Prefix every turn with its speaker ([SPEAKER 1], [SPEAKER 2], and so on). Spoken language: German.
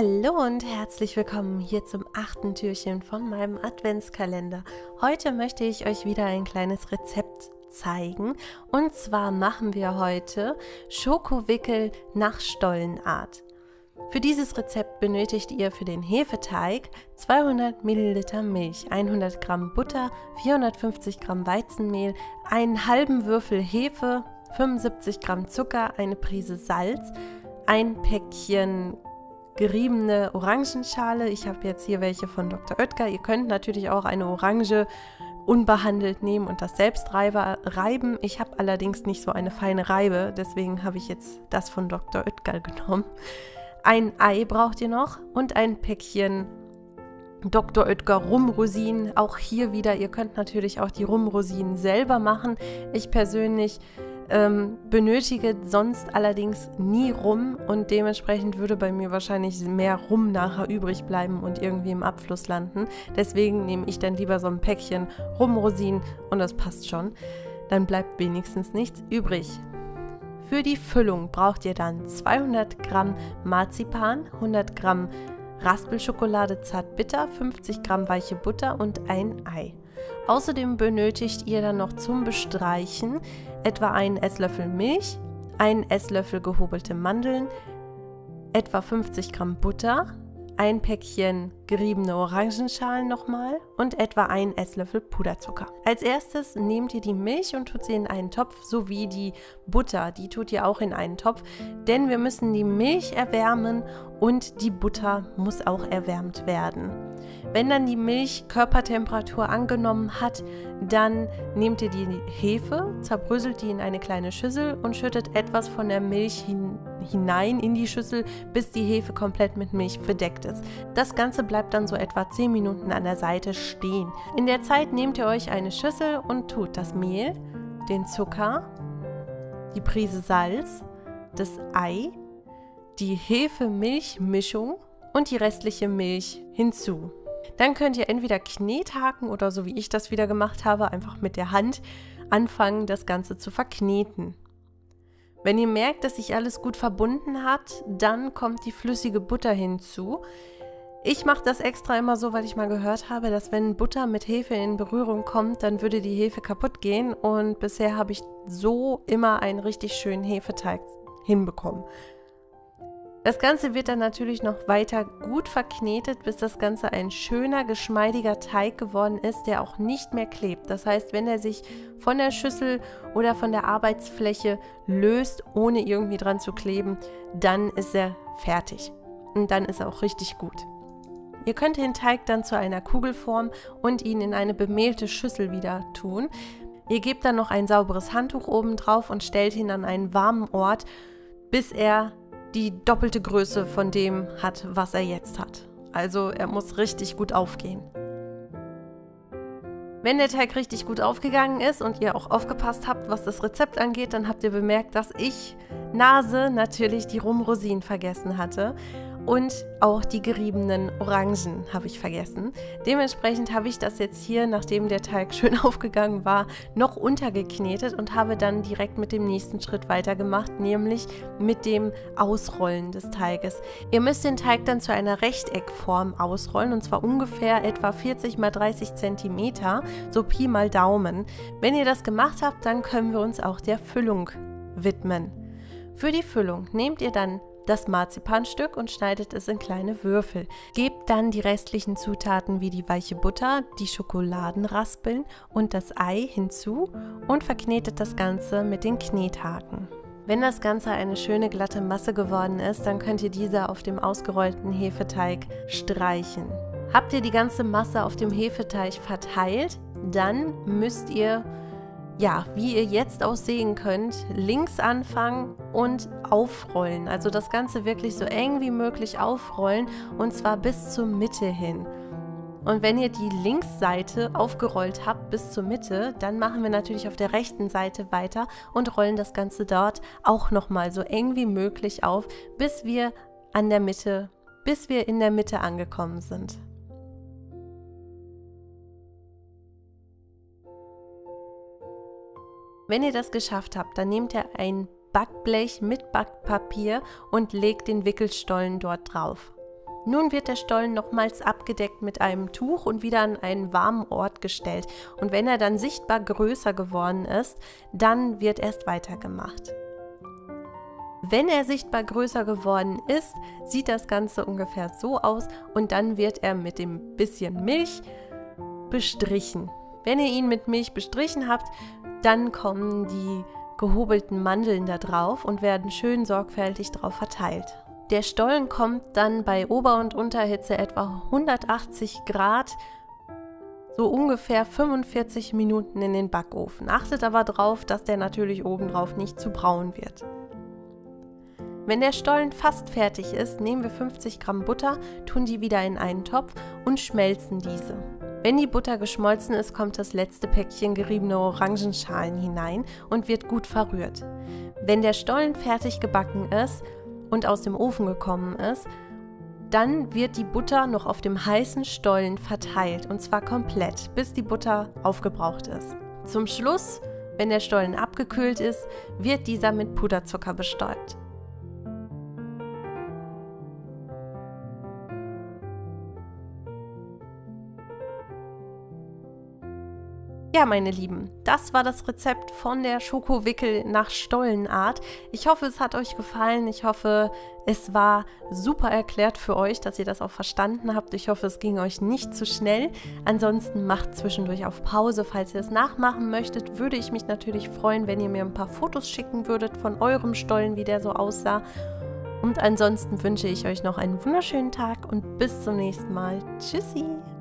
[SPEAKER 1] Hallo und herzlich willkommen hier zum 8. Türchen von meinem Adventskalender. Heute möchte ich euch wieder ein kleines Rezept zeigen. Und zwar machen wir heute Schokowickel nach Stollenart. Für dieses Rezept benötigt ihr für den Hefeteig 200 Milliliter Milch, 100 Gramm Butter, 450 Gramm Weizenmehl, einen halben Würfel Hefe, 75 Gramm Zucker, eine Prise Salz, ein Päckchen geriebene Orangenschale. Ich habe jetzt hier welche von Dr. Oetker. Ihr könnt natürlich auch eine Orange unbehandelt nehmen und das selbst reiben. Ich habe allerdings nicht so eine feine Reibe, deswegen habe ich jetzt das von Dr. Oetker genommen. Ein Ei braucht ihr noch und ein Päckchen Dr. Oetker Rumrosinen. Auch hier wieder, ihr könnt natürlich auch die Rumrosinen selber machen. Ich persönlich benötige sonst allerdings nie Rum und dementsprechend würde bei mir wahrscheinlich mehr Rum nachher übrig bleiben und irgendwie im Abfluss landen. Deswegen nehme ich dann lieber so ein Päckchen Rumrosinen und das passt schon. Dann bleibt wenigstens nichts übrig. Für die Füllung braucht ihr dann 200 Gramm Marzipan, 100 Gramm Raspelschokolade zartbitter, 50 Gramm weiche Butter und ein Ei. Außerdem benötigt ihr dann noch zum Bestreichen etwa einen Esslöffel Milch, einen Esslöffel gehobelte Mandeln, etwa 50 Gramm Butter, ein Päckchen geriebene Orangenschalen nochmal und etwa einen Esslöffel Puderzucker. Als erstes nehmt ihr die Milch und tut sie in einen Topf, sowie die Butter, die tut ihr auch in einen Topf, denn wir müssen die Milch erwärmen und die Butter muss auch erwärmt werden. Wenn dann die Milch Körpertemperatur angenommen hat, dann nehmt ihr die Hefe, zerbröselt die in eine kleine Schüssel und schüttet etwas von der Milch hinein in die Schüssel, bis die Hefe komplett mit Milch bedeckt ist. Das Ganze bleibt dann so etwa 10 Minuten an der Seite stehen. In der Zeit nehmt ihr euch eine Schüssel und tut das Mehl, den Zucker, die Prise Salz, das Ei, die Hefe-Milch-Mischung und die restliche Milch hinzu. Dann könnt ihr entweder Knethaken oder so wie ich das wieder gemacht habe, einfach mit der Hand anfangen, das Ganze zu verkneten. Wenn ihr merkt, dass sich alles gut verbunden hat, dann kommt die flüssige Butter hinzu. Ich mache das extra immer so, weil ich mal gehört habe, dass wenn Butter mit Hefe in Berührung kommt, dann würde die Hefe kaputt gehen und bisher habe ich so immer einen richtig schönen Hefeteig hinbekommen. Das Ganze wird dann natürlich noch weiter gut verknetet, bis das Ganze ein schöner, geschmeidiger Teig geworden ist, der auch nicht mehr klebt. Das heißt, wenn er sich von der Schüssel oder von der Arbeitsfläche löst, ohne irgendwie dran zu kleben, dann ist er fertig. Und dann ist er auch richtig gut. Ihr könnt den Teig dann zu einer Kugel formen und ihn in eine bemehlte Schüssel wieder tun. Ihr gebt dann noch ein sauberes Handtuch oben drauf und stellt ihn an einen warmen Ort, bis er die doppelte Größe von dem hat, was er jetzt hat. Also er muss richtig gut aufgehen. Wenn der Teig richtig gut aufgegangen ist und ihr auch aufgepasst habt, was das Rezept angeht, dann habt ihr bemerkt, dass ich natürlich die Rumrosinen vergessen hatte. Und auch die geriebenen Orangen habe ich vergessen. Dementsprechend habe ich das jetzt hier, nachdem der Teig schön aufgegangen war, noch untergeknetet und habe dann direkt mit dem nächsten Schritt weitergemacht, nämlich mit dem Ausrollen des Teiges. Ihr müsst den Teig dann zu einer Rechteckform ausrollen und zwar ungefähr etwa 40 x 30 cm, so Pi mal Daumen. Wenn ihr das gemacht habt, dann können wir uns auch der Füllung widmen. Für die Füllung nehmt ihr dann das Marzipanstück und schneidet es in kleine Würfel. Gebt dann die restlichen Zutaten wie die weiche Butter, die Schokoladenraspeln und das Ei hinzu und verknetet das Ganze mit den Knethaken. Wenn das Ganze eine schöne glatte Masse geworden ist, dann könnt ihr diese auf dem ausgerollten Hefeteig streichen. Habt ihr die ganze Masse auf dem Hefeteig verteilt, dann müsst ihr, wie ihr jetzt auch sehen könnt, links anfangen und aufrollen. Also das Ganze wirklich so eng wie möglich aufrollen und zwar bis zur Mitte hin. Und wenn ihr die Linksseite aufgerollt habt bis zur Mitte, dann machen wir natürlich auf der rechten Seite weiter und rollen das Ganze dort auch nochmal so eng wie möglich auf, bis wir in der Mitte angekommen sind. Wenn ihr das geschafft habt, dann nehmt ihr ein Backblech mit Backpapier und legt den Wickelstollen dort drauf. Nun wird der Stollen nochmals abgedeckt mit einem Tuch und wieder an einen warmen Ort gestellt. Und wenn er dann sichtbar größer geworden ist, dann wird erst weitergemacht. Wenn er sichtbar größer geworden ist, sieht das Ganze ungefähr so aus und dann wird er mit dem bisschen Milch bestrichen. Wenn ihr ihn mit Milch bestrichen habt, dann kommen die gehobelten Mandeln da drauf und werden schön sorgfältig drauf verteilt. Der Stollen kommt dann bei Ober- und Unterhitze etwa 180 Grad so ungefähr 45 Minuten in den Backofen. Achtet aber darauf, dass der natürlich obendrauf nicht zu braun wird. Wenn der Stollen fast fertig ist, nehmen wir 50 Gramm Butter, tun die wieder in einen Topf und schmelzen diese. Wenn die Butter geschmolzen ist, kommt das letzte Päckchen geriebene Orangenschalen hinein und wird gut verrührt. Wenn der Stollen fertig gebacken ist und aus dem Ofen gekommen ist, dann wird die Butter noch auf dem heißen Stollen verteilt und zwar komplett, bis die Butter aufgebraucht ist. Zum Schluss, wenn der Stollen abgekühlt ist, wird dieser mit Puderzucker bestäubt. Ja, meine Lieben, das war das Rezept von der Schokowickel nach Stollenart. Ich hoffe, es hat euch gefallen. Ich hoffe, es war super erklärt für euch, dass ihr das auch verstanden habt. Ich hoffe, es ging euch nicht zu schnell. Ansonsten macht zwischendurch auf Pause. Falls ihr es nachmachen möchtet, würde ich mich natürlich freuen, wenn ihr mir ein paar Fotos schicken würdet von eurem Stollen, wie der so aussah. Und ansonsten wünsche ich euch noch einen wunderschönen Tag und bis zum nächsten Mal. Tschüssi!